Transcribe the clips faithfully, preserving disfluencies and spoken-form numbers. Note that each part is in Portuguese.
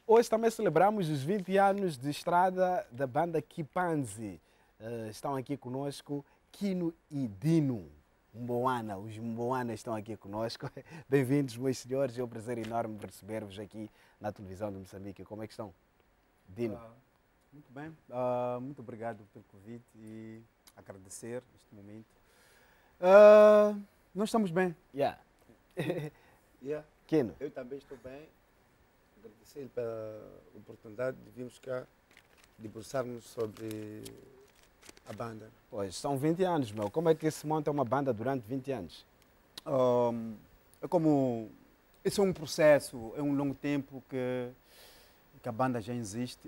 Hoje também celebramos os vinte anos de estrada da banda Kipanzi. Uh, estão aqui conosco Kino e Dino. Mboana, os Mboanas estão aqui conosco. Bem-vindos, meus senhores. É um prazer enorme receber-vos aqui na televisão de Moçambique. Como é que estão? Dino. Uh, muito bem. Uh, muito obrigado pelo convite e agradecer este momento. Uh, nós estamos bem. Yeah. Yeah. Kino. Eu também estou bem. Agradecer pela oportunidade de virmos cá debruçarmos sobre a banda. Pois, são vinte anos, meu. Como é que se monta uma banda durante vinte anos? Um, é como... Esse é um processo, é um longo tempo que, que a banda já existe.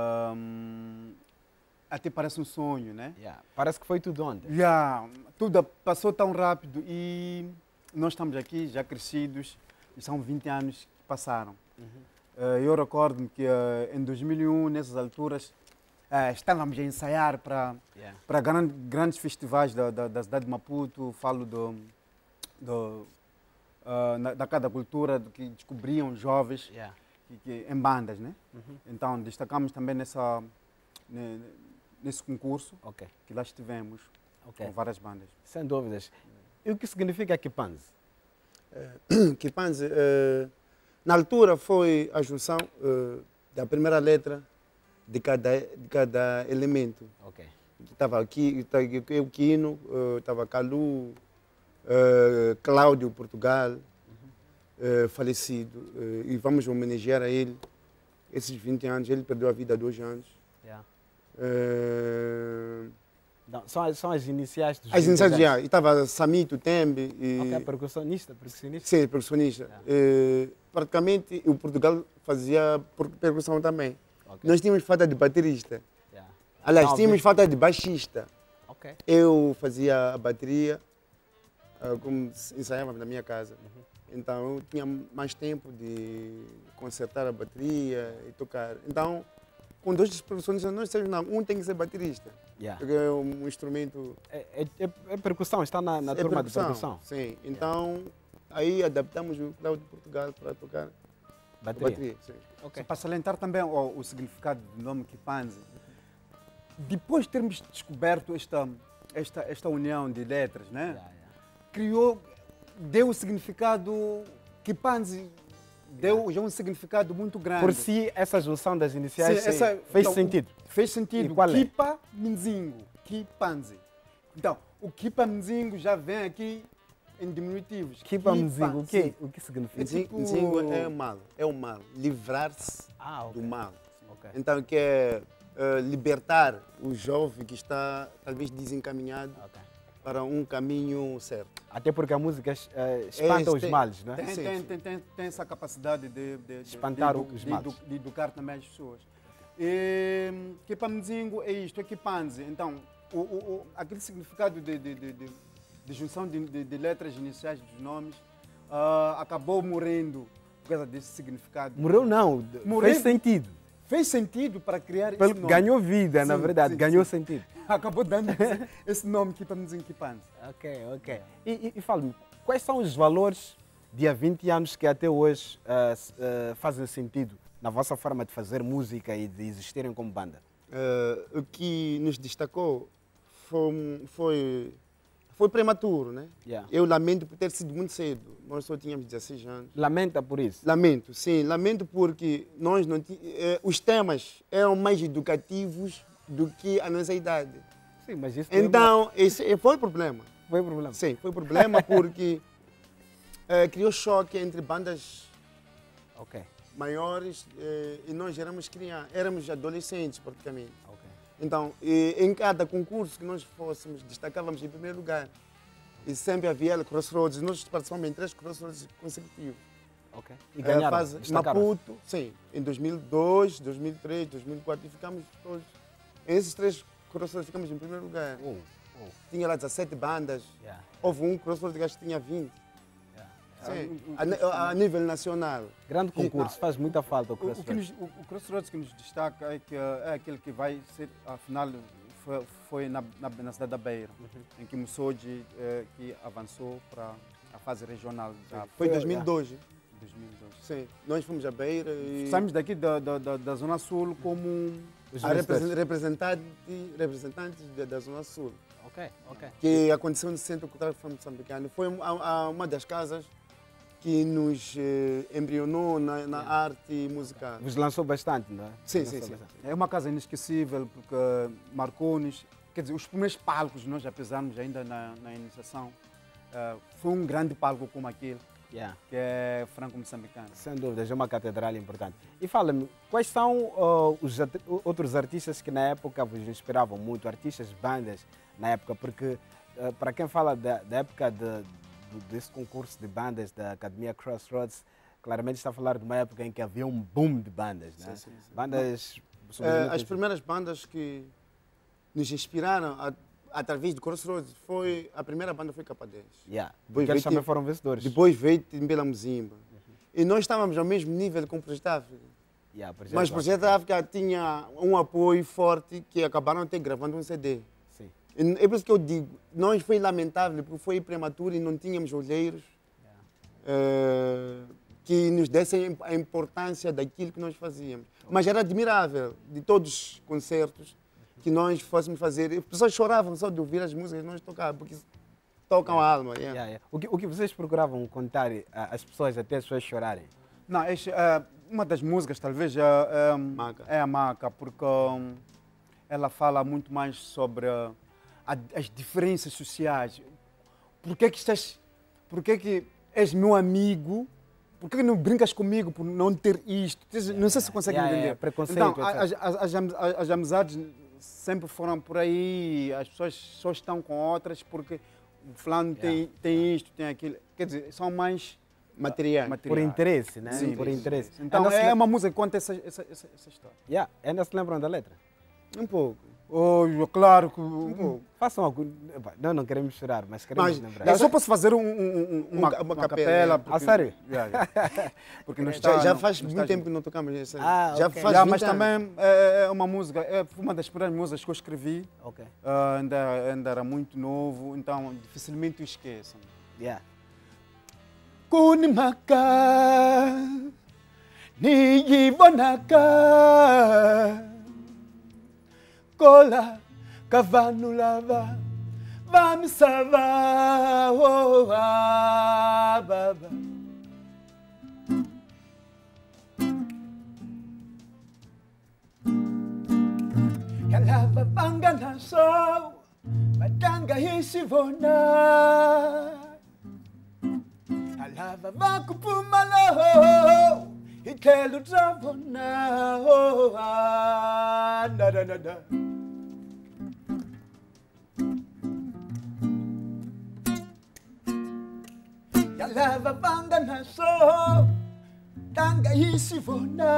Um, até parece um sonho, né? Yeah. Parece que foi tudo ontem. Yeah, tudo passou tão rápido e nós estamos aqui já crescidos. E são vinte anos que passaram. Uhum. Eu recordo-me que em dois mil e um, nessas alturas, estávamos a ensaiar para yeah. para grandes, grandes festivais da, da, da cidade de Maputo. Falo do, do, uh, da cada cultura que descobriam jovens yeah. que, que, em bandas, né? Uhum. Então destacamos também nessa, nesse concurso okay. que lá estivemos okay. com várias bandas. Sem dúvidas. E o que significa Kipanzi? Uh, Kipanzi, uh, na altura, foi a junção uh, da primeira letra de cada, de cada elemento. Ok. Estava aqui, o Kino, estava uh, Calu, uh, Cláudio Portugal, uhum. uh, falecido. Uh, e vamos homenagear a ele esses vinte anos. Ele perdeu a vida há dois anos. Yeah. Uh, Não, são, as, são as iniciais dos As iniciais, já. E estava Samito Tembe. E... Ok, percussionista, percussionista. Sim, percussionista. Yeah. E, praticamente, o Portugal fazia percussão também. Okay. Nós tínhamos falta de baterista. Yeah. Aliás, Não, tínhamos vi... falta de baixista. Okay. Eu fazia a bateria, como ensaiávamos na minha casa. Uhum. Então, eu tinha mais tempo de consertar a bateria e tocar. Então, com dois percussionistas, nós temos, não, um tem que ser baterista. Yeah. Porque é um instrumento... É, é, é percussão, está na, na é turma percussão, de percussão. Sim, então yeah. aí adaptamos o Cláudio de Portugal para tocar bateria. bateria sim. Okay. Para salientar também o, o significado do nome Kipanzi, depois de termos descoberto esta, esta, esta união de letras, né? Yeah, yeah. criou, deu o significado Kipanzi. Deu yeah. já um significado muito grande. Por si, essa junção das iniciais sim, essa, fez então, sentido? Fez sentido. Qual é? Kipa Mzingo, Kipanzi. Então, o Kipa Mzingo já vem aqui em diminutivos. Kipa Mzingo, o que, o que significa? Tipo... Mzingo é o mal, é o mal, livrar-se ah, okay. do mal. Okay. Então, que é uh, libertar o jovem que está, talvez, desencaminhado. Okay. Para um caminho certo. Até porque a música uh, espanta é, os tem, males, não é? Tem, sim, tem, sim. Tem, tem, tem essa capacidade de, de, de espantar de, os de, males. De, de educar também as pessoas. E, Kipanzingo é isto, é Kipanzi. Então, o, o, o, aquele significado de, de, de, de, de junção de, de, de letras iniciais dos nomes uh, acabou morrendo por causa desse significado. Morreu não, Morreu, fez sentido. Fez sentido para criar Pelo, esse nome. Ganhou vida, sim, na verdade, sim, ganhou sim. sentido. Acabou dando esse, esse nome Kipanzingo Kipanzi. Ok, ok. E, e, e fale-me, quais são os valores de há vinte anos que até hoje uh, uh, fazem sentido na vossa forma de fazer música e de existirem como banda? Uh, o que nos destacou foi, foi, foi prematuro, né? Yeah. Eu lamento por ter sido muito cedo. Nós só tínhamos dezesseis anos. Lamenta por isso? Lamento, sim. Lamento porque nós não t... eh, os temas eram mais educativos do que a nossa idade. Sim, mas isso então, é esse foi o problema. Foi o problema? Sim, foi o problema porque eh, criou choque entre bandas okay. maiores eh, e nós éramos crianças, éramos adolescentes praticamente. Okay. Então, eh, em cada concurso que nós fôssemos, destacávamos em primeiro lugar. E sempre havia crossroads, nós participamos em três crossroads consecutivos. Ok. E ganharam? Fase Maputo, sim, em dois mil e dois, dois mil e três, dois mil e quatro, e ficamos todos. Em esses três crossroads ficamos em primeiro lugar. Oh, oh. Tinha lá dezassete bandas, yeah. houve um crossroads que acho que tinha vinte. Yeah. Sim, a, a nível nacional. Grande concurso, faz muita falta o crossroads. O, o, o, o crossroads que nos destaca é, que, é aquele que vai ser, afinal, foi, foi na, na, na cidade da Beira, uhum. em que Mussoji eh, que avançou para a fase regional. Já. Foi em dois mil e dois. dois mil e dois. Sim, nós fomos à Beira e Saímos daqui da, da, da, da Zona Sul como Os a vencedores. representante, representante, representantes da, da Zona Sul, Ok, ok. que aconteceu no Centro Cultural Moçambicano. Foi a, a uma das casas que nos eh, embrionou na, na arte musical. Vos lançou bastante, não é? Sim, Lançou sim, sim. bastante. É uma casa inesquecível, porque marcou-nos, quer dizer, os primeiros palcos, nós já pisamos ainda na, na iniciação, eh, foi um grande palco como aquele, Yeah. que é franco-moçambicano. Sem dúvidas, é uma catedral importante. E fala-me, quais são uh, os at- outros artistas que na época vos inspiravam muito, artistas, bandas na época? Porque uh, para quem fala da, da época de, de- desse concurso de bandas da Academia Crossroads, claramente está a falar de uma época em que havia um boom de bandas, né? Sim, sim, sim. Bandas... Eh, as primeiras bandas que nos inspiraram a, através do Crossroads foi a primeira banda foi Capa dez. Yeah. Depois Porque eles veio também Tim- foram vencedores. Depois veio Timbela Muzimba. E nós estávamos ao mesmo nível com o Projeto África. Yeah, Projeto Mas o Projeto África tinha um apoio forte que acabaram até gravando um C D. Sim. E é por isso que eu digo, nós foi lamentável porque foi prematuro e não tínhamos olheiros eh, que nos dessem a importância daquilo que nós fazíamos. Mas era admirável de todos os concertos que nós fôssemos fazer. As pessoas choravam só de ouvir as músicas que nós tocávamos, porque tocam a alma. yeah. Yeah, yeah. O, que, o que vocês procuravam contar às pessoas até as pessoas chorarem? Não, este, eh, uma das músicas talvez é, é, Maca. é a Maca, porque hum, ela fala muito mais sobre a- as diferenças sociais. Por que que estás, por que que és meu amigo? Por que que não brincas comigo por não ter isto? Não sei se consegue Yeah, entender. yeah, preconceito, Então, etcétera. as, as, as, am- as amizades sempre foram por aí, as pessoas só estão com outras porque o fulano tem, Yeah, tem isto, tem aquilo. Quer dizer, são mais Material. Por materiais. interesse, né? Sim, Por sim, interesse. sim. Então, Ainda se é lem- uma música que conta essa, essa, essa, essa história. Yeah, ainda se lembram da letra? Um pouco. Oh, claro que... Um pouco. Façam algum... Epá, Não, não queremos chorar, mas queremos Mas- lembrar. Eu só posso fazer um, um- um- uma, Um ca- uma uma capela, capela. é. porque- Ah, sério? Yeah, yeah. Porque não Já, está, já não- faz não muito está tempo junto. que não tocamos essa. Ah, já ok. faz Já, vinte mas anos. também é, é uma música, é uma das primeiras músicas que eu escrevi, Ok. ah, ainda, ainda era muito novo, então dificilmente eu esqueço. Yeah. Kunimaka, niyibonaka, kola kavanulava, vamisava, oh, ah, baba. Yalava banga naso, badanga hisivona. Alava vakupumalo, ikelu travona, oh, ah, da da da da. Yalava banga naso, tanga hisivona.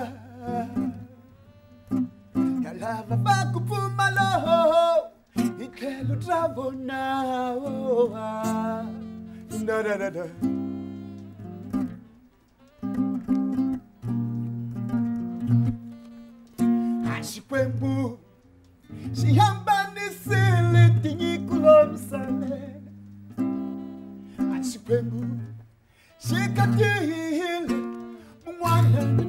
Yalava vakupumalo, ikelu travona, oh, ah. Da, da, da, da. Ashikwembu sihambanisile tinyikulomsale. Ashikwembu shikatihile mwana ni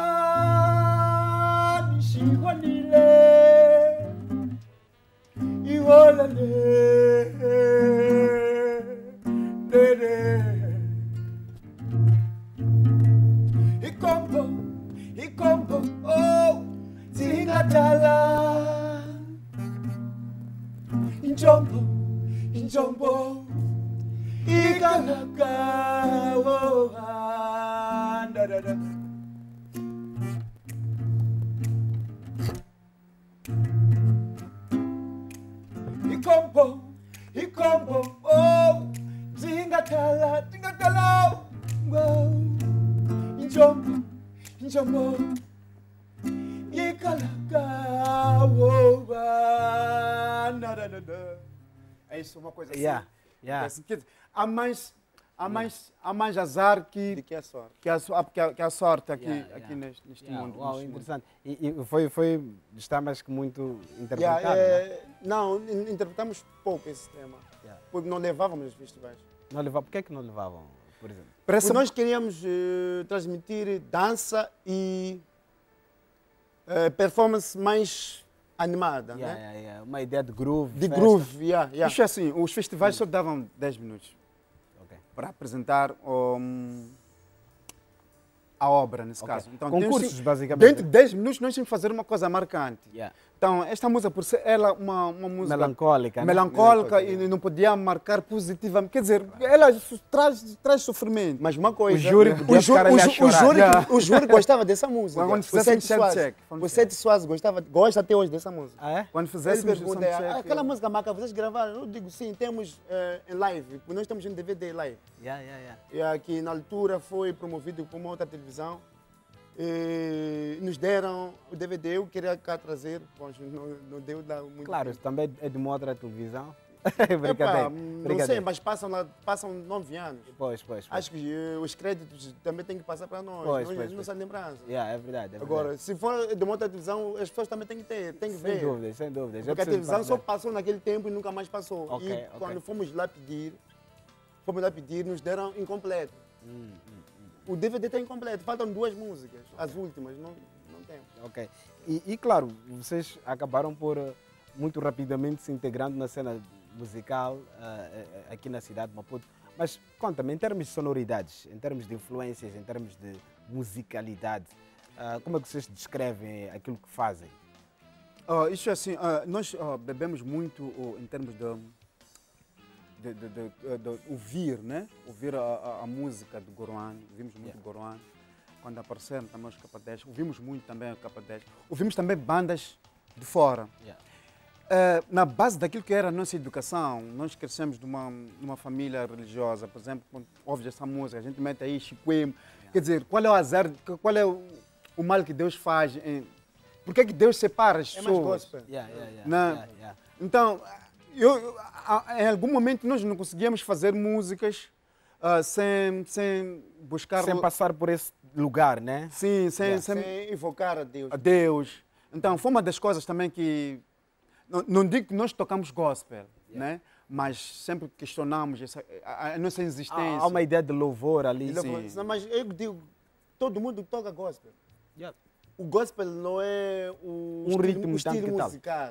mwana shihwanile iwolale. Ikombo, ikombo, oh, zingatala. Injombo, injombo, ikalaka, oh, ah, da da da. Ikombo, ikombo, oh, zingatala, zingatala, oh, injombo, injombo, ikalaka, oh, ah, da da da da. É isso, uma coisa assim. Yeah, yeah. Assim, quer dizer, há mais, há mais, há mais azar que De que é sorte. que a, so- que a, que a sorte aqui, Yeah, aqui yeah. neste, neste Yeah, mundo. uau, neste mundo. interessante. E, e foi, foi, está mais que muito interpretado. Yeah, né? é, não, in- interpretamos pouco esse tema. Yeah. Porque não levávamos os festivais. Não levavam, por que é que não levavam? por exemplo? Parece Nós queríamos eh, transmitir dança e eh, performance mais animada, Yeah, né? yeah, yeah. Uma ideia de groove. De festa. groove, yeah, yeah. Isto é assim, os festivais só davam dez minutos Ok. para apresentar um, a obra, nesse Ok. caso. Então, Concursos, temos- basicamente. Dentro de dez minutos nós tínhamos que fazer uma coisa marcante. Yeah. Então, esta música, por ser ela uma, uma música Melancólica, né? melancólica Melancólica, e não podia marcar positivamente, quer dizer, ela su- traz, traz sofrimento. Mas uma coisa... O júri podia o, ju- ficar ali o, a ju- o chorar. júri, Yeah. o júri gostava dessa música. Quando O fizessem Sete sound Soares, check, sound o check. Sete Soares gostava, gosta até hoje dessa música. Ah, é? Quando Ele fizéssemos o pergunta, soundcheck, "Ah, aquela música maca, vocês gravaram? Eu digo, sim, temos eh, em live, porque nós estamos em D V D live. Yeah, yeah, yeah. E aqui na altura foi promovido por uma outra televisão. E nos deram o D V D, eu queria cá trazer, mas não, não deu lá muito Claro, tempo. isso também é de uma outra televisão. Epá, Brincadeira. não sei, Brincadeira. mas passam, lá, passam nove anos. Pois, pois, pois. Acho que eh, os créditos também têm que passar para nós, Pois, nós pois, não pois. são lembrança. Yeah, é verdade. É Agora, verdade. se for de uma outra televisão, as pessoas também têm que ter, têm que Sem ver. dúvidas, sem dúvidas. Eu Porque a preciso televisão só fazer. passou naquele tempo e nunca mais passou. Ok, e ok. quando fomos lá pedir, fomos lá pedir, nos deram incompleto. Hum, O D V D está incompleto, faltam duas músicas, as últimas, não, não tem. Ok. E, e, claro, vocês acabaram por eh, muito rapidamente se integrando na cena musical eh, eh, aqui na cidade de Maputo. Mas conta-me, em termos de sonoridades, em termos de influências, em termos de musicalidade, ah, como é que vocês descrevem aquilo que fazem? Ah, isso é assim, ah, nós ah, bebemos muito oh, em termos de, de, de, de, de- de ouvir, né? Ouvir a, a- a música do Goruan, ouvimos muito Yeah. Goruan. Quando apareceram também os K dez, ouvimos muito também o K dez. Ouvimos também bandas de fora. Yeah. Eh, na base daquilo que era a nossa educação, nós crescemos numa, numa família religiosa, por exemplo, quando ouves essa música, a gente mete aí Chiquemo. Quer dizer, qual é o azar, qual é o, o mal que Deus faz? Em, por que, que Deus separa as É mais pessoas? gospel. Yeah, yeah, yeah, Não. yeah, yeah. Então, eu, eu- a- em algum momento nós não conseguíamos fazer músicas ah, sem, sem buscar Sem passar por esse lugar, né? sim, sem, Yeah. sem Sem invocar a Deus. a Deus. Então, foi uma das coisas também que. Não, não digo que nós tocamos gospel, né? Mas sempre questionamos essa, a, a nossa existência. Há, há uma ideia de louvor ali. Ele sim. falou, "Não, mas eu digo, todo mundo toca gospel. Yeah. O gospel não é o Um estilo, ritmo o estilo tanto que tal. musical.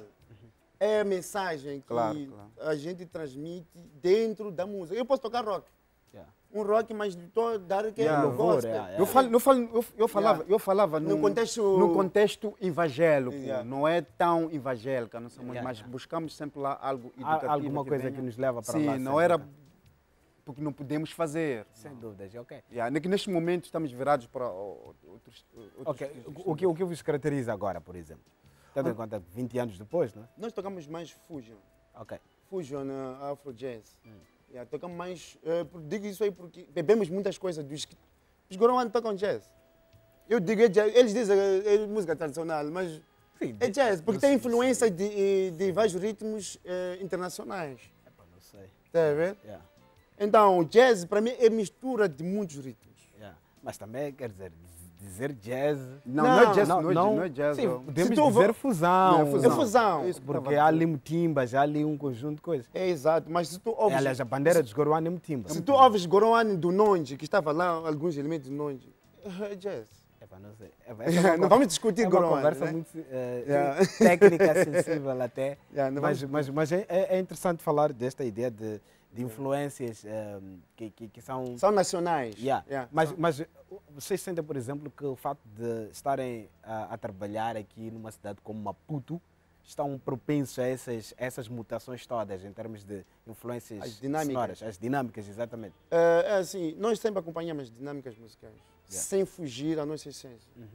É a mensagem que Claro, claro. a gente transmite dentro da música. Eu posso tocar rock. Yeah. Um rock, mas estou a dar que Yeah. é Louvor, gospel. yeah, yeah. Eu, falo, eu, falo, eu, eu falava, Yeah. eu falava No num, contexto- num contexto evangélico. Yeah. Não é tão evangélica, não somos, Yeah, mas yeah. buscamos sempre lá algo Há educativo. alguma que coisa venha. que nos leva para Sim, lá. não sempre, era né? porque não podemos fazer. Sem dúvidas, ok. Yeah, que neste momento estamos virados para o- outros, outros Ok, outros o que, o que vos caracteriza agora, por exemplo? Tendo em conta vinte anos depois, não é? Nós tocamos mais fusion. Ok. Fusion, uh, Afro Jazz. Hum. Yeah, tocamos mais. eh, por- digo isso aí porque bebemos muitas coisas dos que. Os Goruan tocam jazz. Eu digo é jazz. Eles dizem que é música tradicional, mas Sim, é jazz, porque não tem sei, influência de, eh, de vários ritmos eh, internacionais. Epá, não sei. Está a ver? Yeah, Então, o jazz para mim é mistura de muitos ritmos. yeah. Mas também, quer dizer, dizer jazz... Não, não, é Não, jazz, não, é- não é jazz. Sim, ó. podemos Se tu dizer vo- fusão. Não, é É fusão. fusão. Isso que Porque estava a há dizer. ali mutimbas, há ali um conjunto de coisas. É exato, mas se tu É, ouves. aliás, a bandeira dos Goruan é mutimba. Se tu ouves Goruan do Nonde, que estava lá, alguns elementos do Nonde, é jazz. Epá, não sei. Epá, essa é uma Não con- vamos discutir é uma Goruan. conversa né? muito eh, Yeah. técnica, sensível até. Yeah, não mas vamos- mas, mas é, é interessante falar desta ideia de, de influências eh, que, que, que são... São nacionais. Yeah. Yeah, Mas, são- mas uh, vocês sentem, por exemplo, que o fato de estarem a, a trabalhar aqui numa cidade como Maputo estão propensos a essas, essas mutações todas em termos de influências As dinâmicas. sonoras, as dinâmicas, exatamente. É, é assim, nós sempre acompanhamos as dinâmicas musicais, Yeah. sem fugir à nossa essência. Uhum.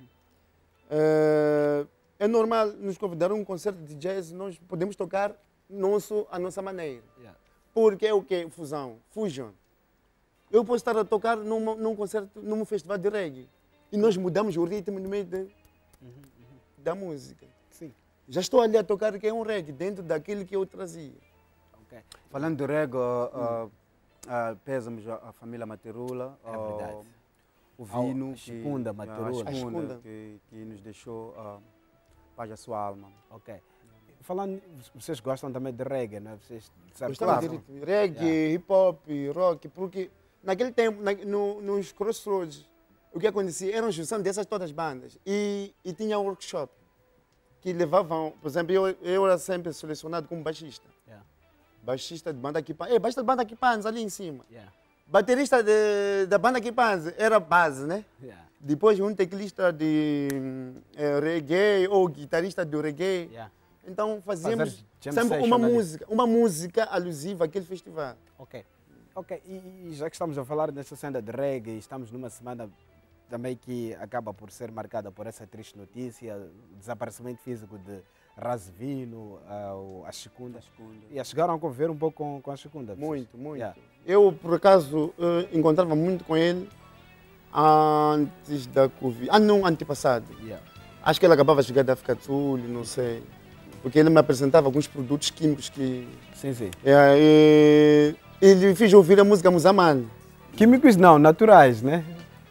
É, é normal nos convidar a um concerto de jazz, nós podemos tocar nosso, a nossa maneira. Yeah. Porque é o que? Fusão, fusion. Eu posso estar a tocar num, num concerto, num festival de reggae, e nós mudamos o ritmo no meio de, da música. Sim. Já estou ali a tocar que é um reggae, dentro daquilo que eu trazia. Ok. Falando de reggae, uh, uh, pesamos a, a família Materula, É uh, verdade. o Ao- Vino, a Chicunda que, Materula. a A Chicunda, Chicunda. que, que nos deixou uh, paz a sua alma. Ok. Falando, vocês gostam também de reggae, não é? Vocês, de certa Gostava de forma- ritmo, reggae, Yeah. hip hop, rock, porque naquele tempo, na, no, nos crossroads, o que acontecia era uma junção dessas todas as bandas. E, e tinha um workshop que levavam, por exemplo, eu, eu era sempre selecionado como baixista. Yeah. Baixista de banda Kipanz. É, baixista de banda Kipanz ali em cima. Yeah. Baterista de, da banda Kipanz era base, né? Yeah. Depois um teclista de eh, reggae ou guitarrista do reggae. Yeah. Então fazíamos Fazer jam sempre session uma ali. música, uma música alusiva àquele festival. Ok. Ok, e, e já que estamos a falar nessa cena de reggae, estamos numa semana também que acaba por ser marcada por essa triste notícia, o desaparecimento físico de Razvino, uh, a Chicunda. E chegaram a conviver um pouco com, com a Chicunda? Muito, muito. Yeah. Eu, por acaso, eh, encontrava muito com ele antes da Covid. Ah, não, antepassado. Yeah. Acho que ele acabava de chegar da África do Sul, não sei. Porque ele me apresentava alguns produtos químicos que... Sim, sim. É, e ele fez ouvir a música Musamane. Químicos não, naturais, né?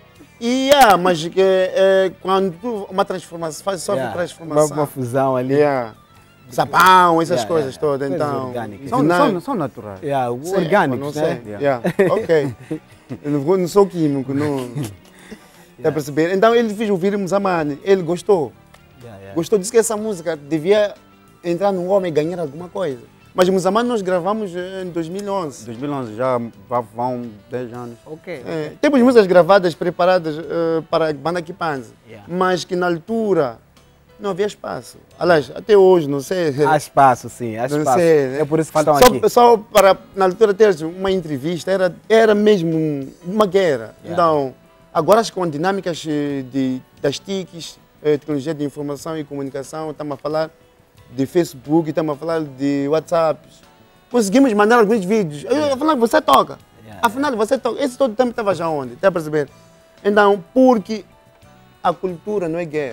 E yeah, mas que, é, quando tu- uma transformação, faz só Yeah. transformação. Uma, uma fusão ali. Yeah. Sabão, essas Yeah, coisas yeah. todas. Coisas Então, orgânicas. São, não- são, são naturais. Yeah, Sim, orgânicos, não né? sei. Yeah. Yeah. Ok. Eu não, vou- não sou químico, não. Está a perceber? Então ele fez ouvir Musamane, ele gostou. Yeah, yeah. Gostou, disse que essa música devia entrar no homem e ganhar alguma coisa. Mas Musamane nós gravamos eh, em dois mil e onze. dois mil e onze já vá- vão dez anos. Ok. É, temos músicas gravadas, preparadas eh, para a banda Kipanz, Yeah. mas que na altura não havia espaço. Aliás, até hoje, não sei. Há espaço, sim, há Não espaço. sei, né? É por isso que estão só, aqui. só para, na altura, ter uma entrevista, era, era mesmo uma guerra. Yeah. Então, agora as com dinâmicas eh, de, das T I Cs, eh, tecnologia de informação e comunicação, estamos a falar de Facebook, estamos a falar de WhatsApp. Conseguimos mandar alguns vídeos. Eu, afinal, você toca. Yeah, Afinal, você toca. Esse todo tempo estava já onde? Está a perceber? Então, porque a cultura não é guerra.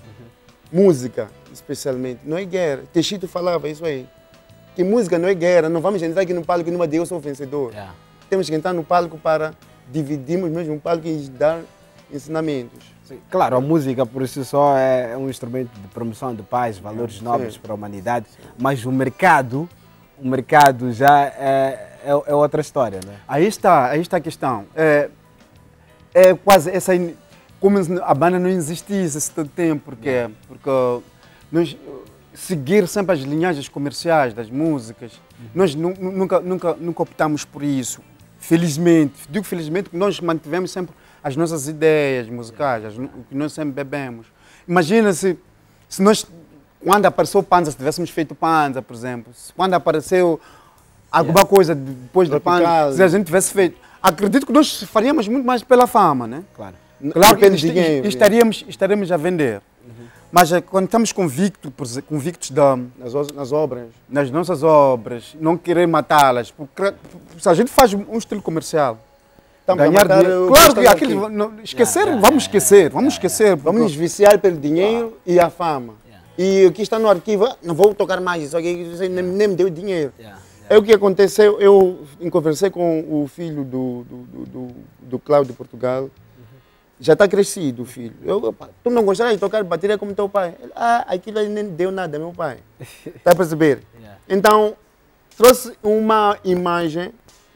Música, especialmente, não é guerra. Teixeira falava isso aí. Que música não é guerra. Não vamos entrar aqui no palco e numa de eu sou o vencedor. Yeah. Temos que entrar no palco para dividirmos mesmo o palco e dar ensinamentos. Sim. Claro, a música por si só é um instrumento de promoção de paz, valores nobres Sim. para a humanidade, mas o mercado, o mercado já é, é, é outra história, né? Aí está, aí está a questão. É, é quase essa. in- Como se a banda não existisse esse todo tempo, porque, porque nós seguir sempre as linhagens comerciais das músicas, nós nu- nu- nunca, nunca, nunca optamos por isso. Felizmente, digo felizmente que nós mantivemos sempre as nossas ideias musicais, as, o que nós sempre bebemos. Imagina se, se nós, quando apareceu o Panza, se tivéssemos feito Panza, por exemplo, se quando apareceu alguma coisa depois do Tropical. Panza, se a gente tivesse feito, acredito que nós faríamos muito mais pela fama, né? Claro. Claro que Depende est- de quem, est- estaremos, estaremos a vender. Mas eh, quando estamos convictos, por exe- convictos da, Nas, os- nas obras. nas nossas obras, não querer matá-las, porque se a gente faz um estilo comercial, Estamos a ganhar matar dinheiro, o claro que custo aquilo, aqui. não- esquecer, Yeah, yeah, vamos yeah, esquecer, yeah, vamos yeah, esquecer. Vamos nos porque- viciar pelo dinheiro e a fama. Yeah. E o que está no arquivo, ah, não vou tocar mais isso aqui, isso aí nem, nem me deu dinheiro. Yeah, É o que aconteceu, eu conversei com o filho do, do, do, do, do Cláudio Portugal, já está crescido o filho. Eu, opa, tu não gostaria de tocar bateria como teu pai? Ele, ah, aquilo aí nem deu nada, meu pai. Está a perceber? Yeah. Então, trouxe uma imagem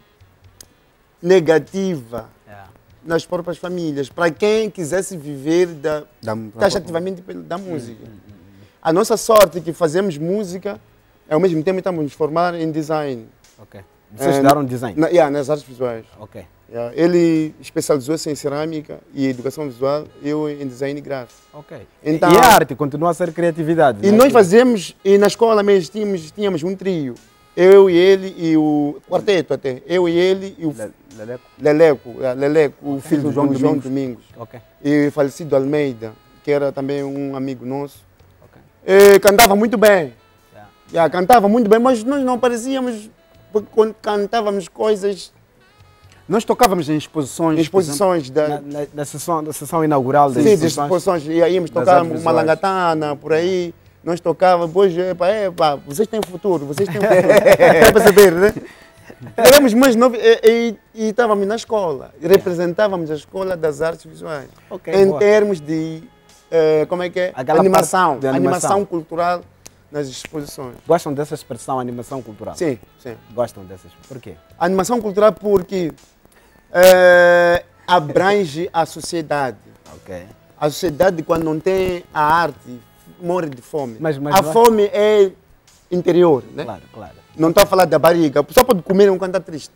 negativa Yeah. nas próprias famílias, para quem quisesse viver da, Da- taxativamente pela- da música. A nossa sorte é que fazemos música, ao mesmo tempo estamos nos formar em design, Ok. Vocês É, estudaram design? na, yeah, nas artes visuais. Ok. Yeah, ele especializou-se em cerâmica e educação visual, eu em design gráfico. Ok. Então- E a arte continua a ser criatividade. E né? nós fazemos, e na escola mesmo tínhamos, tínhamos um trio, eu e ele e o quarteto até, eu e ele e o Le- Leleco. Leleco, yeah, Leleco, o filho do João João, João Domingos. Domingos. Ok. E falecido Almeida, que era também um amigo nosso. Ok. E cantava muito bem. Yeah. Yeah, cantava muito bem, mas nós não parecíamos, porque quando cantávamos coisas, Nós tocávamos em exposições. exposições da, Na, na, na sessão, na sessão inaugural das sim, de exposições. exposições, e íamos das tocar artes uma visuais. langatana, por aí, nós tocávamos, depois, epa, epa, vocês têm futuro, vocês têm futuro. Está a perceber, né? Éramos mais novos e, e, e estávamos na escola, e representávamos a escola das artes visuais, Ok, em boa. termos de, eh, como é que é? Aquela Animação, parte de animação. animação cultural nas exposições. Gostam dessa expressão animação cultural? Sim, sim. Gostam dessas? Por quê? A animação cultural porque eh, abrange a sociedade. Ok. A sociedade, quando não tem a arte, morre de fome. Mas- mas a vai- fome é interior, né? Claro, claro. Não estou a falar da barriga. A pessoa pode comer enquanto está triste.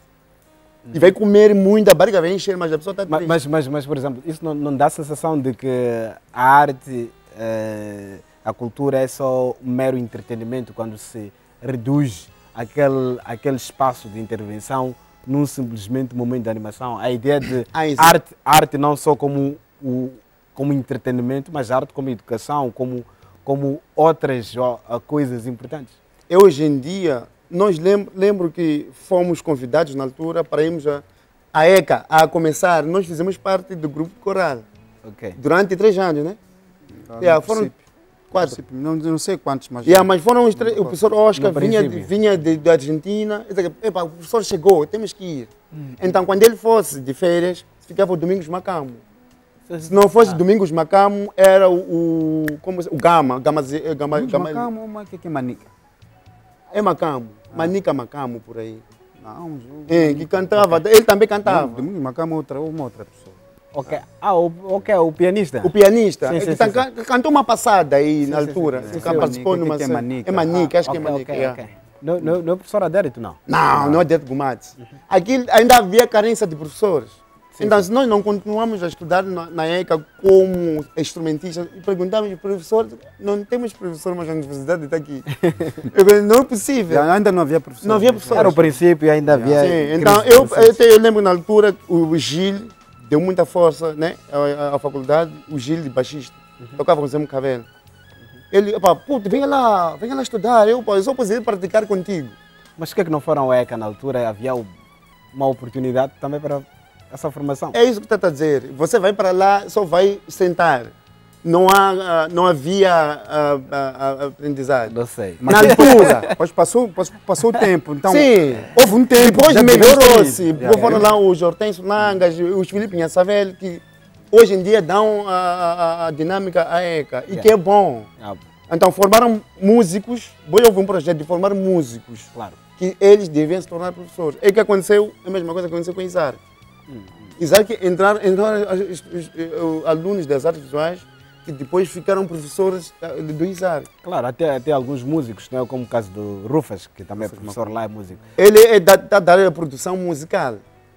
E vai comer muito, a barriga vai encher, mas a pessoa está Ma- triste. Mas, mas, mas, por exemplo, isso não, não dá a sensação de que a arte, eh, a cultura é só um mero entretenimento quando se reduz aquele, aquele espaço de intervenção num simplesmente momento de animação. A ideia de Ah, exato. arte, arte não só como, o, como entretenimento, mas arte como educação, como, como outras ó, coisas importantes. Eu, hoje em dia, nós lembro, lembro que fomos convidados na altura para irmos a, a ECA, a começar. Nós fizemos parte do grupo coral Ok. durante três anos, né? Ah, Yeah, no foram princípio. quatro. Princípio, Não, não sei quantos, mas. Yeah, mas foram os três, o professor Oscar No vinha, de- princípio. vinha de, da Argentina. Eu disse, "Epa, o professor chegou, temos que ir." Então, quando ele fosse de férias, ficava o Domingos Macamo. Se não fosse Domingos Macamo, era o, o, como, se- o Gama. Gama, Gama, Gama, Gama, Macamo, mas o que é Manica? é Macamo, Manica Macamo, por aí. Não, o- É, que cantava, ele também cantava. Domingo Macamo é outra, uma outra pessoa. Ok. Ah, o, ok, o pianista. O pianista, Sim, é sim, que sim, tá- sim. can- cantou uma passada aí na sim, altura. sim, que sim, sim. participou Manica, numa que é cena- Manica. É Manica, acho que é Ok, Manica. ok, yeah. ok. Não, não, não é o professor Adérito, não? Não, não é Dedo Gumates. Aqui ainda havia carência de professores. Então, se nós não continuamos a estudar na, na ECA como instrumentistas e perguntamos ao professor, não temos professor, mas a universidade está aqui. Eu falei, não é possível. Ainda não havia professor. Não havia professor. Era o princípio, ainda havia. Sim, então crise eu, de professores. eu, eu lembro na altura o Gil deu muita força, né, à, à faculdade, o Gil de baixista, tocava com o Zé Cabelo. Ele, opa, puto, venha lá, venha lá estudar, eu, pô, eu só posso praticar contigo. Mas por que, é que não foram ao ECA na altura? Havia o- uma oportunidade também para essa formação. É isso que está a dizer. Você vai para lá, só vai sentar. Não, há, ah, não havia ah, ah, ah, aprendizagem. Não sei. Na altura. Depois passou, passou, passou o tempo. Então, Sim. houve um tempo. Depois já tivemos melhorou-se. tempo. Depois Yeah, foram yeah. lá os Hortêncio Langas, os Felipe Nhaçavel, que hoje em dia dão a, a- a dinâmica à ECA. E Yeah. que é bom. Ah, Então formaram músicos. Hoje houve um projeto de formar músicos. claro. Que eles deviam se tornar professores. É o que aconteceu, a mesma coisa que aconteceu com Isaac. Isaac entraram, entraram os, os- os alunos das artes visuais que depois ficaram professores ah, do Isaac. Claro, até, até alguns músicos, não é? Como o caso do Rufas, que também é professor lá, é músico. Ele é da, da, da área da produção musical,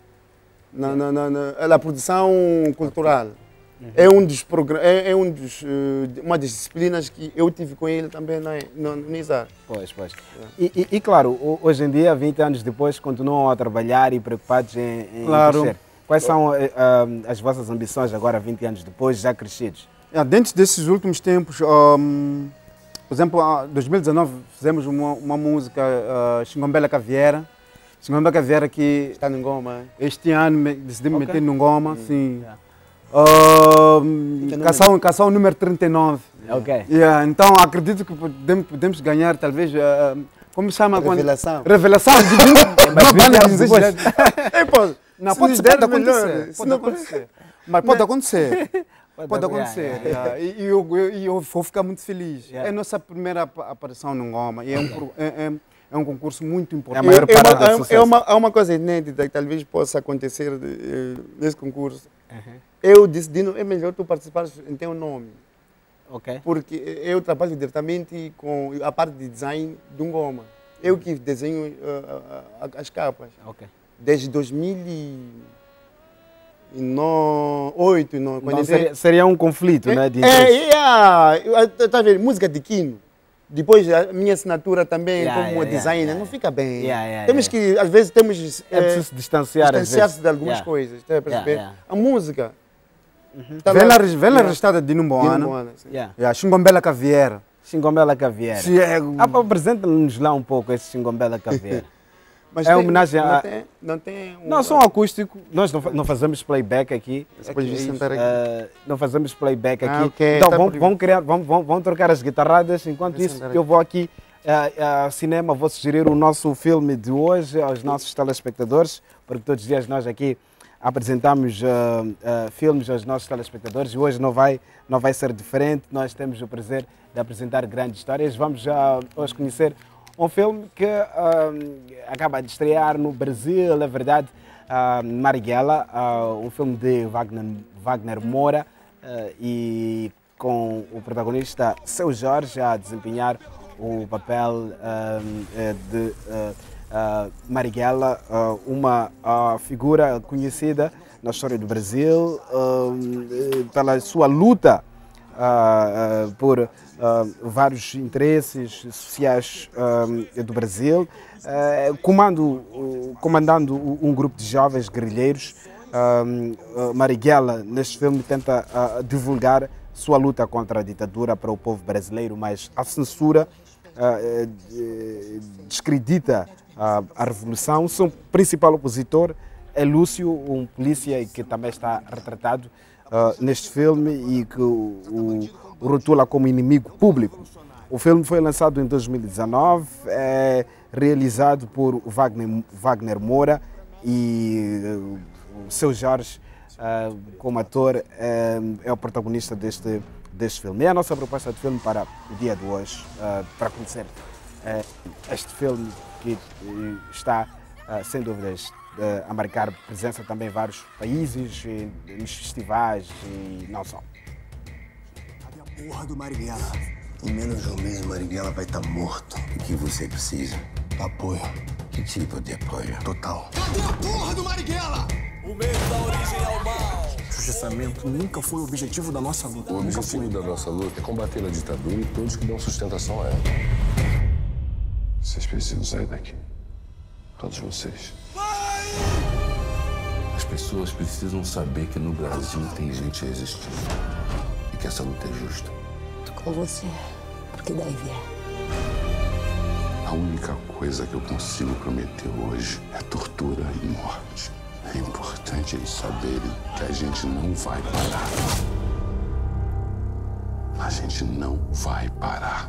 na, na, na, na, na produção cultural. É um dos programas, é, é um dos, eh, uma das disciplinas que eu tive com ele também na, no, no Isaac. Pois, pois. E, e- e, claro, ho- hoje em dia, vinte anos depois, continuam a trabalhar e preocupados em, em Claro. crescer. Quais são eh, ah, as vossas ambições agora, vinte anos depois, já crescidos? Yeah, dentro desses últimos tempos, um, por exemplo, em dois mil e dezenove fizemos uma, uma música, uh, Xingombela Caviera. Xingombela Caviera que Está no Goma. este ano me, decidimos Ok. meter no Goma. Sim. Yeah. Um, Que canção, canção número trinta e nove. Ok. Yeah, então acredito que podemos, podemos ganhar talvez, uh, como se chama? quando- Revelação. Revelação de vinte- Mas uma vinte banda de anos dezesseis depois. anos. É, pô, Não, se pode, nos pode der melhor, acontecer. se Pode não- acontecer. Mas pode acontecer. Pode Pode acontecer, acontecer. yeah, yeah. E, e eu, eu, e eu vou ficar muito feliz. Yeah. É a nossa primeira ap- aparição no Goma e é um, pro- é, é, é um concurso muito É a importante. maior é, parada de uma, é, sucesso. é, uma, é uma coisa inédita que talvez possa acontecer eh, nesse concurso. Eu decidi, não, é melhor tu participares em teu nome, Ok. porque eu trabalho diretamente com a parte de design de um Goma. Eu que desenho eh, a- a- as capas, Ok. desde dois mil e oito, não, quando Então, entrei- seria, seria um conflito, né? De É, interesses. é, é, tá vendo? Música de Quino. Depois a minha assinatura também Yeah, como yeah, yeah, designer yeah, não fica bem. Yeah, yeah, temos yeah. que, às vezes, temos É preciso se distanciar. às distanciar-se vezes. de algumas Yeah. coisas. Tá a perceber? Yeah, yeah. A música. Tá Vela, lá- reg- vela Yeah. registrada de Dino Numboana. Moana, sim. Yeah. Yeah, Xingombela Caviera. Xingombela Caviera. Sim, é- Ah, apresenta-nos lá um pouco esse Xingombela Caviera. Mas É tem- homenagem não a- Tem, não tem um, Não, som acústico. Nós não, fa- não fazemos playback aqui. Você pode Aqui, sentar aqui. eh, não fazemos playback Ah, aqui. ok, Então tá vamos, por- vamos, criar, vamos, vamos, vamos trocar as guitarradas. Enquanto Vou isso, sentar eu aqui. vou aqui eh, ao cinema, vou sugerir o nosso filme de hoje aos nossos telespectadores, porque todos os dias nós aqui apresentamos eh, eh, filmes aos nossos telespectadores e hoje não vai, não vai ser diferente. Nós temos o prazer de apresentar grandes histórias. Vamos já hoje conhecer um filme que ah, acaba de estrear no Brasil, é verdade. uh, Marighella, uh, um filme de Wagner, Wagner Moura uh, e com o protagonista Seu Jorge a desempenhar o papel uh, de uh, uh, Marighella, uh, uma uh, figura conhecida na história do Brasil uh, pela sua luta uh, uh, por uh, vários interesses sociais uh, do Brasil, uh, comando, uh, comandando um grupo de jovens guerrilheiros. Uh, uh, Marighella, neste filme, tenta uh, divulgar sua luta contra a ditadura para o povo brasileiro, mas a censura uh, uh, descredita uh, a revolução. Seu principal opositor é Lúcio, um polícia que também está retratado uh, neste filme e que o, o, o rotula como inimigo público. O filme foi lançado em dois mil e dezanove, é realizado por Wagner, Wagner Moura e uh, o Seu Jorge, uh, como ator, uh, é o protagonista deste, deste filme. É a nossa proposta de filme para o dia de hoje, uh, para conhecer uh, este filme que uh, está, uh, sem dúvidas, uh, a marcar presença também em vários países, e, nos festivais e não só. Cadê a porra do Marighella? Em menos de um mês, o Marighella vai estar morto. O que você precisa? Apoio. Que tipo de apoio? Total. Cadê a porra do Marighella? O medo da origem ao mal. O processamento nunca foi o objetivo da nossa luta. O objetivo da nossa luta é combater a ditadura e todos que dão sustentação a ela. Vocês precisam sair daqui. Todos vocês. Vai! As pessoas precisam saber que no Brasil tem gente resistindo. E que essa luta é justa. Tô com você, porque daí vier. A única coisa que eu consigo prometer hoje é tortura e morte. É importante eles saberem que a gente não vai parar. A gente não vai parar.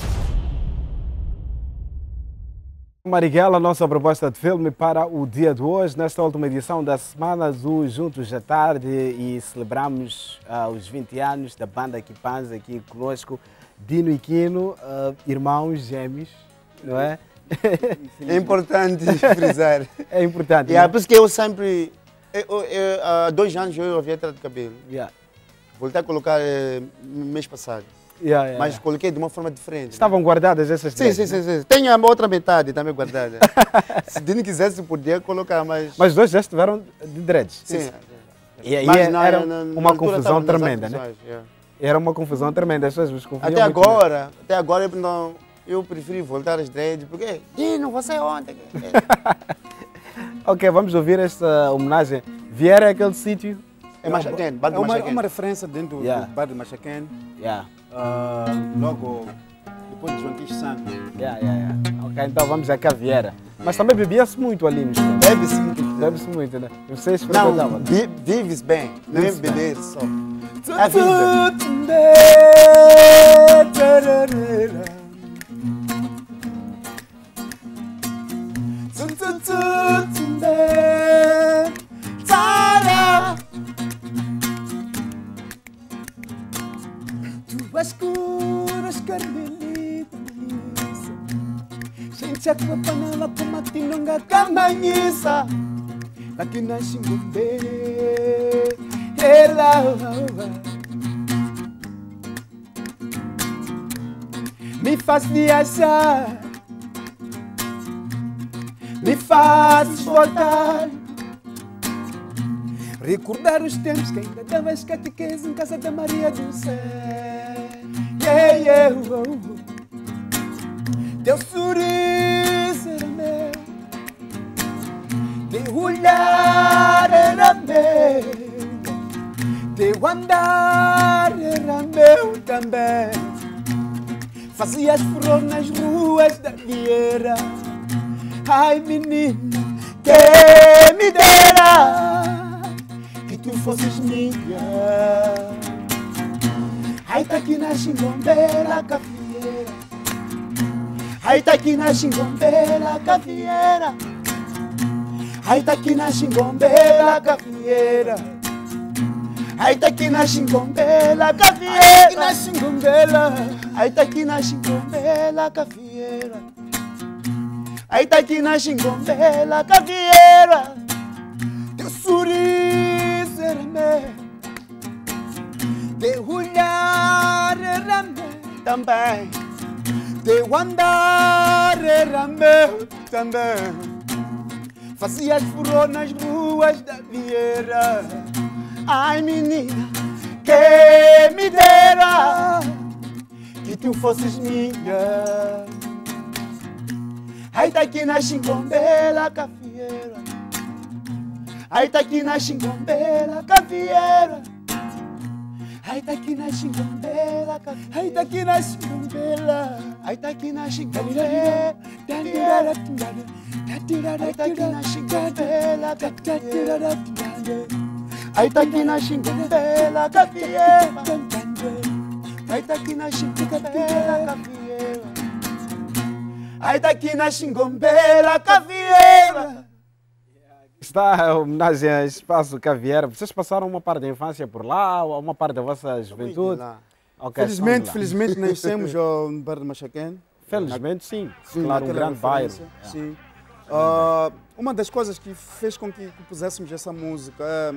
Marighella, nossa proposta de filme para o dia de hoje, nesta última edição da semana do Juntos à Tarde, e celebramos uh, os vinte anos da banda Kipanze aqui conosco, Dino e Quino, uh, irmãos gêmeos, não é? É importante frisar. É importante. Yeah, né? por isso que eu sempre. Eu, eu, há dois anos eu havia trato de cabelo. Yeah. Voltei a colocar eh, no mês passado. Yeah, yeah, Mas yeah. coloquei de uma forma diferente. Estavam guardadas essas Sim, três, sim, né? sim, sim. Tenho a outra metade também guardada. Se Dino quisesse, podia colocar, mas. Mas dois já estiveram de dreads. Sim. E aí Mas na- era na- na uma altura confusão estava nas tremenda, artes né? visuais, yeah. Era uma confusão tremenda, as pessoas vos confundiam Até muito, né? agora, até agora eu, não, eu preferi voltar às dreads, porque Dino, você ontem. Ok, vamos ouvir esta homenagem. Vieira é aquele sítio? É Machaquén, bar É de uma, Machaquén. uma referência dentro Yeah. do bar de Machaquén. Yeah. Ah, logo depois de João Quis Santos. Yeah, yeah, yeah. Ok, então vamos a Vieira. Mas também bebia-se muito ali nos tempos. Bebe-se muito. Bebe-se muito, né? Vocês Não, frequentavam? vi- vives bem, não é Vives bem. beber só. A vida. Tuas curas carmelita melissa, gente a tua panela como a tinonga camanhiça, aqui na Xingombe, ela me faz viajar, me faz voltar, recordar os tempos que ainda davas catequese em casa da Maria do Céu. Yeah, yeah, oh, oh. Teu sorriso era meu, teu olhar era meu, teu andar era meu também. Fazias flor nas ruas da Vieira. Ai, menina, quem me dera que tu fosses minha. Ai, tá aqui na Xingombeira, cafieira. Ai, tá aqui na Xingombeira, cafieira. Ai, tá aqui na Xingombeira, cafieira. Ai, tá aqui na Xingombela, cafieira. Na Xingombela. Ai, tá aqui na Xingombela, cafieira. Ai, tá aqui na Xingombela, cafieira. por isso era meu. Teu olhar era meu também. Teu andar era meu também. Fazias furor nas ruas da Vieira. Ai, menina, que me dera que tu fosses minha. Ai, tá aqui na Xingombela, cafieira. Ai, tá aqui na Xingombela, cafieira. Ai, tá aqui na Xingombela, cafieira. Ai, tá aqui na Xingombela. Ai, tá aqui na Xingombela. Ai, tá aqui na Xingombela, cafieira. Ai, tá aqui na Xingombela, cafieira. Ai, tá aqui na Xingombela, cafieira. Ai, tá aqui na Xingombela, cafieira. Está a homenagem ao Espaço Cavieira. Vocês passaram uma parte da infância por lá, ou uma parte da vossa juventude? Okay, felizmente, felizmente nascemos no bairro de Machaquém. Felizmente, sim. Sim, claro, um grande bairro. Sim. Uh, uma das coisas que fez com que puséssemos essa música é,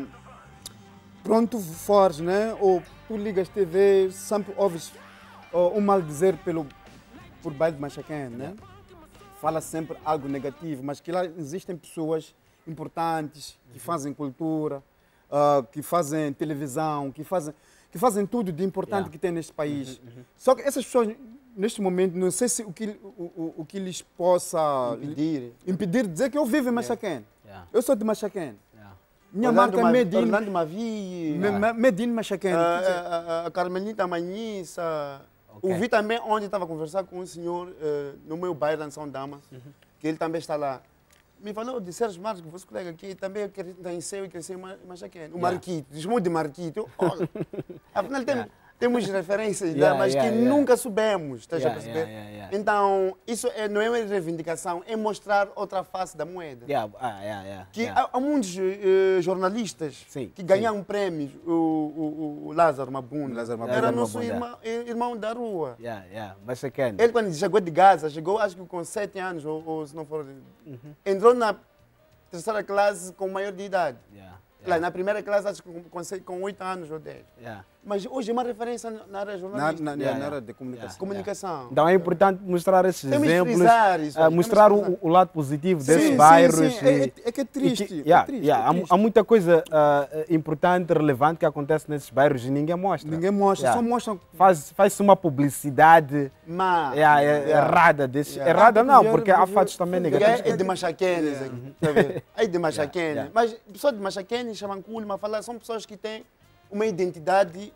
pronto, fores, né? Ou tu ligas T V, sempre ouves uh, um mal dizer pelo, por bairro de Machaquém, né? Fala sempre algo negativo, mas que lá existem pessoas importantes, que fazem cultura, uh, que fazem televisão, que fazem, que fazem tudo de importante yeah. que tem neste país. Uhum, uhum. Só que essas pessoas, neste momento, não sei se o que, o, o, o que lhes possa impedir, impedir de dizer que eu vivo em Machaquém. Yeah. Eu sou de Machaquém. Yeah. Minha Orlando marca é Medine. Orlando Mavi. Yeah. Medine Machaquém. Uh, a, a Carmelita Manhissa. Okay. Ouvi também onde estava a conversar com um senhor uh, no meu bairro, em São Damas, uhum. que ele também está lá. Me falou de Sérgio Marcos, que você colega aqui, também eu nasceu e cresceu em Machaquém. O yeah. Marquito, diz-me de Marquito. Olha, afinal, tem, yeah. temos referências, yeah, mas yeah, que yeah. nunca soubemos. Estás yeah, a perceber? Yeah, yeah, yeah. Então, isso é, não é uma reivindicação, é mostrar outra face da moeda. Yeah. Ah, yeah, yeah, que yeah. há, há muitos uh, jornalistas sim, que ganharam prémios. O, o, o Lázaro Mabunda, Lázaro Mabunda era nosso irmão, irmão da rua. Yeah, yeah. Machaquém. Ele, quando chegou de Gaza, chegou acho que com sete anos, ou, ou se não for. Uhum. Entrou na terceira classe com maior de idade. Yeah, yeah. Lá, na primeira classe, acho que com, com oito anos ou dez. Yeah. Mas hoje é uma referência na área jornalística. Na, na, yeah, na área de comunicação. Yeah, comunicação. Yeah. Então é importante mostrar esses Temos exemplos, isso, uh, mostrar o, o lado positivo sim, desses sim, bairros. Sim, sim. É, é, é que é triste. Que, yeah, é triste, yeah. é triste. Há, há muita coisa uh, importante, relevante que acontece nesses bairros e ninguém mostra. Ninguém mostra, yeah. só mostram. Faz, faz-se uma publicidade Ma, yeah, yeah. errada. Desses, yeah. Errada não, porque há fatos também negativos. É de Machaquenes, é de Machaquenes. Mas pessoas de Machaquenes, Chamanculma, falar, são pessoas que têm uma identidade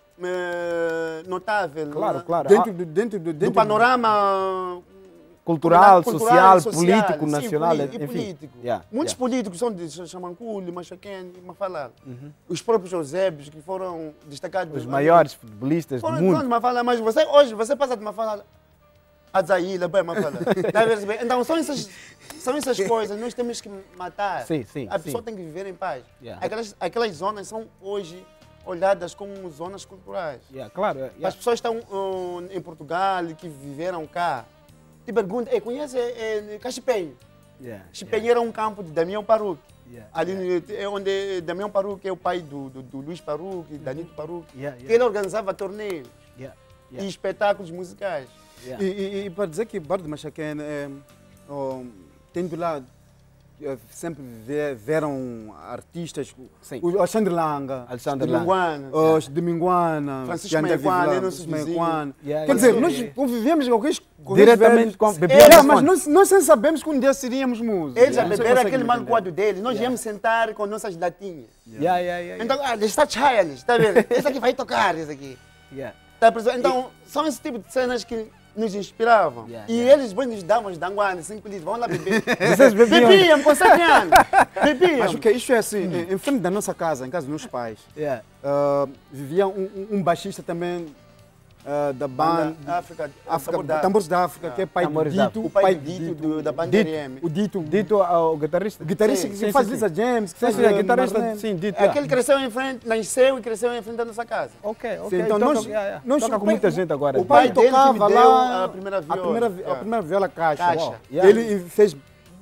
Uh, notável, claro, né? claro. Dentro, do, dentro, do, dentro do panorama cultural, cultural social, social, político, sim, nacional, e enfim. político. Yeah, Muitos yeah. políticos são de Chamanculho, Machaquém, Mafala. Uhum. Os próprios Eusébios que foram destacados. Os maiores futebolistas do mundo. De Mafala, mas você, hoje você passa de Mafala a Zaila, bem, Mafala. Então são essas, são essas coisas, nós temos que matar. Sim, sim, a pessoa sim. tem que viver em paz. Yeah. Aquelas, aquelas zonas são hoje olhadas como zonas culturais. Yeah, claro, yeah. As pessoas estão uh, em Portugal, que viveram cá, te perguntam, conhece é, Cachipenho? Yeah, Chipenho yeah. era um campo de Damião Paruque. Yeah, ali yeah. é onde Damião Paruque é o pai do, do, do Luís Paruque, uhum. Danito Paruque. Yeah, yeah. Que ele organizava torneios yeah, yeah. e espetáculos musicais. Yeah. E, e, e para dizer que Bairro de Machaquém, é, oh, tendo lá, sempre vieram artistas, sim. o Alexandre Langa, Alexandre de Minguana, os de Minguana, Francisco Mequana, nossos vizinhos. Quer dizer, yeah, nós yeah. convivemos com aqueles diretamente com é, mas nós, nós sem sabemos que um dia seríamos músicos. Eles yeah. a beber aquele mancoado deles, nós yeah. íamos sentar com nossas latinhas. Yeah. Yeah, yeah, yeah, então, ah, está chaya, está vendo? Esse aqui vai tocar, esse aqui. Yeah. Tá, então, e... são esse tipo de cenas que nos inspiravam. Yeah, e yeah. eles depois nos davam os danguanes, cinco litros, vamos lá beber. Vocês bebiam? Bebiam, com sete anos. Bebiam. Acho que isso é assim, hum. em frente da nossa casa, em casa dos meus pais, yeah. uh, vivia um, um baixista também uh, da banda África, África Tambores da África, yeah. que é pai do Dito. O pai, pai do Dito, do, da banda Dito, R M. O Dito. Dito, o guitarrista. O guitarrista sim, que sim, faz sim, Lisa sim. James, que faz sim, sim, guitarrista, sim, Dito. É aquele cresceu em frente, nasceu e cresceu em frente da nossa casa. Ok, ok. Sim, então toca, nós, yeah, yeah. nós toca com muita gente agora. O pai, pai tocava lá a primeira viola. A primeira, yeah. a primeira viola caixa. caixa. Yeah. Ele fez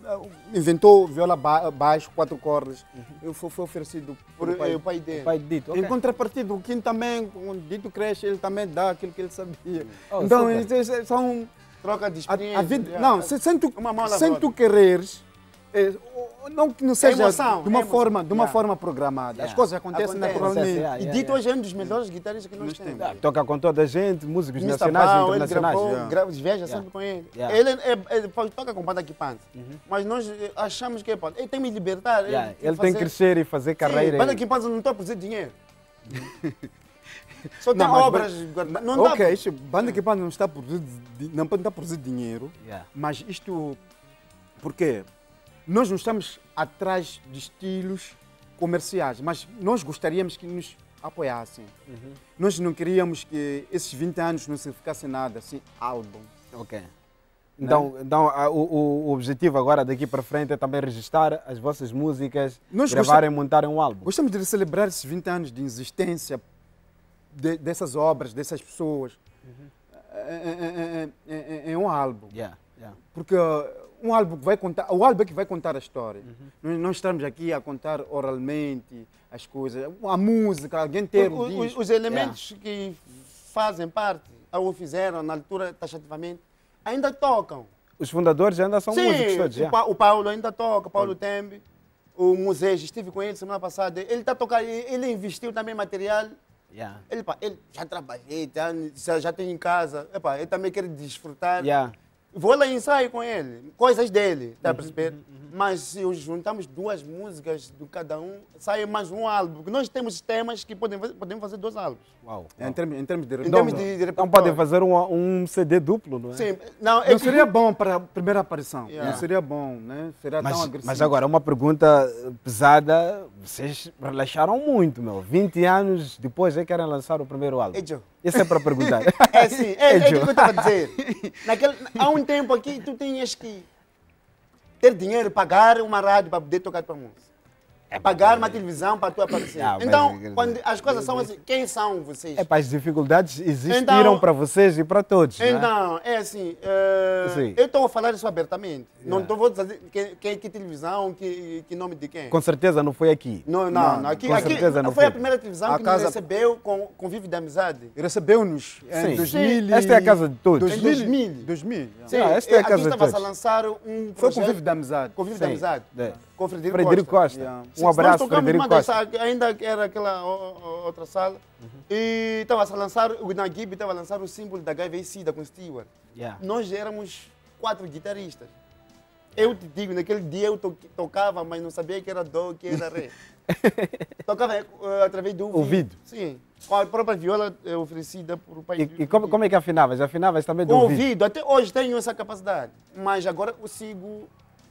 inventou viola ba baixo, quatro cordas. Uhum. Foi, foi oferecido por, Por, o pai, o pai dele. O pai de Dito, ok. Em contrapartida, o Quino também, quando Dito cresce, ele também dá aquilo que ele sabia. Oh, então, super. eles são... Troca de A, experiência. a vida, yeah. não, se, sem tu, Uma mão na sem roda. tu quereres, é, não que não seja emoção, de uma, é emoção. forma, de uma Yeah. forma programada. Yeah. As coisas acontecem Acontece. naturalmente. Yeah, E yeah, Dito yeah. hoje é um dos melhores guitarristas que nós, Nós temos. temos. Ah, toca com toda a gente, músicos mister nacionais e Pau, ele internacionais. gravou, Yeah. grava, viaja Yeah. sempre com ele. Yeah. Ele é, é, pode- toca com banda que panza. Mas nós eh, achamos que pode. Ele tem que me libertar. Yeah, tem Ele que tem que fazer- crescer e fazer carreira. Sim, banda e- que panza não está a produzir dinheiro. Só tem Não, mas- obras. guardadas. Não dá Ok, isto, banda que banda não está a produzir, di- não está a produzir dinheiro, Yeah. mas isto, porque nós não estamos atrás de estilos comerciais, mas nós gostaríamos que nos apoiassem. Uhum. Nós não queríamos que esses vinte anos não significassem nada, assim, álbum. Ok. Então, então a- o, o- o objetivo agora daqui para frente é também registrar as vossas músicas, Nós gravarem e montarem um álbum. Gostamos de celebrar esses vinte anos de existência de- dessas obras, dessas pessoas, em, em- em- em um álbum. Yeah, yeah. Porque um álbum que vai contar, o álbum é que vai contar a história. Nós não estamos aqui a contar oralmente as coisas, a música, alguém ter O- o o- os, disco. os elementos que fazem parte, ou fizeram na altura taxativamente, ainda tocam. Os fundadores ainda são músicos todos. o, já. Pa- o Paulo ainda toca, Paulo Tembe, o Museu, estive com ele semana passada, ele está tocando, ele investiu também em material. Yeah. Ele, pá, ele já trabalhei, já, já, já tem em casa, epá, ele também quer desfrutar. Yeah. Vou lá e ensaio com ele, coisas dele, tá a perceber? Mas se juntamos duas músicas de cada um, sai mais um álbum. Porque nós temos temas que podem, fazer- podemos fazer dois álbuns. Uau. Em termos, em termos de Em retorno. termos de, de Então repertório. podem fazer um, um C D duplo, não é? Sim, não, é Não que- seria bom para a primeira aparição. Yeah. Não seria bom, né? Seria tão Mas, agressivo. mas agora, uma pergunta pesada. Vocês relaxaram muito, meu. vinte anos depois é que querem lançar o primeiro álbum. É, Joe. Isso é para perguntar. É sim, é, é, Joe. aquilo que eu estava a dizer. Naquele, há um tempo aqui, tu tinhas que ter dinheiro, pagar uma rádio para poder tocar tua música. É pagar uma televisão para tu aparecer. Ah, mas- Então, quando as coisas são assim, quem são vocês? É, pá, as dificuldades existiram Então- para vocês e para todos. não é? Então, é assim, eh, Sim. eu estou a falar isso abertamente. Não Yeah. estou a dizer que, que, que televisão, que, que nome de quem. Com certeza não foi aqui. Não, não, não. Aqui, com aqui certeza não foi foi. a primeira televisão A que casa- nos recebeu com convívio de amizade. Recebeu-nos Sim. em dois mil. e- Esta é a casa de todos. Em dois mil. dois mil. Sim, Ah, esta é a aqui casa de estava-se a todos. lançar um Foi projeto. convívio de amizade. Convívio Sim. de amizade. É. Com Frederico, Frederico Costa. Yeah. Um abraço, Nós tocamos Frederico numa Costa. dessa- ainda era aquela o- o- outra sala. E estava a lançar, o Naguib estava a lançar o símbolo da H I V C, da com Stewart. Yeah. Nós éramos quatro guitarristas. Eu te digo, naquele dia eu to- tocava, mas não sabia que era dó, que era ré. Tocava eh, através do ouvido. Ouvido. Sim. Com a própria viola eh, oferecida por o pai. E, e como, como é que afinavas? Afinavas também do Com ouvido? ouvido, até hoje tenho essa capacidade. Mas agora eu sigo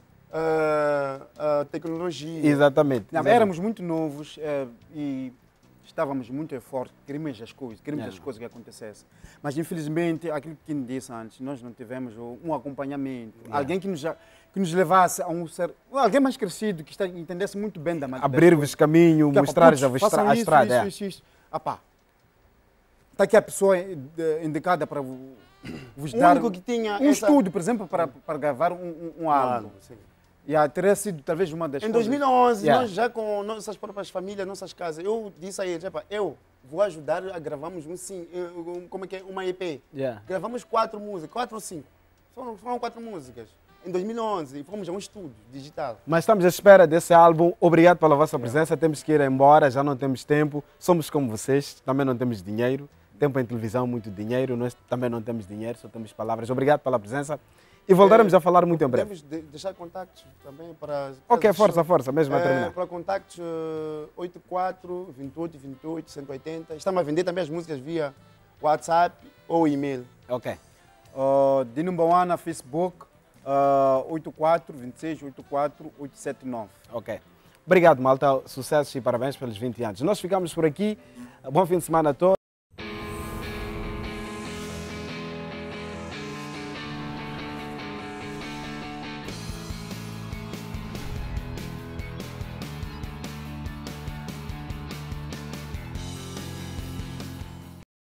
ah, a tecnologia. Exatamente. Não, exatamente. éramos muito novos eh, e estávamos muito fortes, queríamos as coisas, queríamos Yeah. as coisas que acontecessem. Mas infelizmente, aquilo que me disse antes, nós não tivemos o- um acompanhamento, alguém que nos, que nos levasse a um ser, alguém mais crescido, que está- entendesse muito bem da matéria. Abrir-vos caminho, mostrar-vos a, estra- a estrada. é. Isso, isso, isso. Ah, pá. Está aqui a pessoa eh, de- indicada para vo- vos O dar único que tinha um essa- estudo, por exemplo, para, para gravar um, um, um álbum. sim. E ah, teria sido talvez uma das Em coisas- dois mil e onze, Yeah. nós já com nossas próprias famílias, nossas casas, eu disse a eles, "Epa, eu vou ajudar a gravarmos um, sim, eh, um- como é que é, uma E P. Yeah. Gravamos quatro músicas, quatro ou cinco. Foram, foram quatro músicas. Em dois mil e onze, e fomos a um estúdio digital. Mas estamos à espera desse álbum. Obrigado pela vossa presença. Temos que ir embora, já não temos tempo. Somos como vocês, também não temos dinheiro. Tempo em televisão, muito dinheiro. Nós também não temos dinheiro, só temos palavras. Obrigado pela presença. E voltaremos a falar muito em breve. Podemos de- deixar contactos também para... Ok, para- força, força, mesmo a Eh, terminar. para contactos eh, oito quatro, vinte e oito, vinte e oito, cento e oitenta. Estamos a vender também as músicas via WhatsApp ou e-mail. Ok. Uh, Dino Mbauana, Facebook, uh, oito quatro dois seis oito quatro oito sete nove. Ok. Obrigado, malta. Sucesso e parabéns pelos vinte anos. Nós ficamos por aqui. Bom fim de semana a todos.